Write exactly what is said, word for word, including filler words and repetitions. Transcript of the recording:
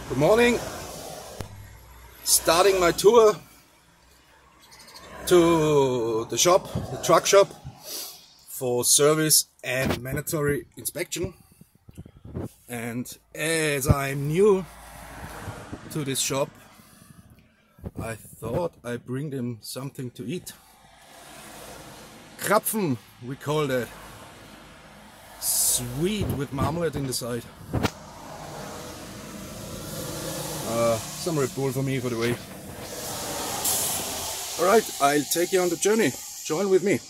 Good morning. Starting my tour to the shop, the truck shop, for service and mandatory inspection. And as I'm new to this shop, I thought I'd bring them something to eat. Krapfen, we call that. Sweet with marmalade in the side. Uh, some Red Bull for me for the way. Alright, I'll take you on the journey. Join with me.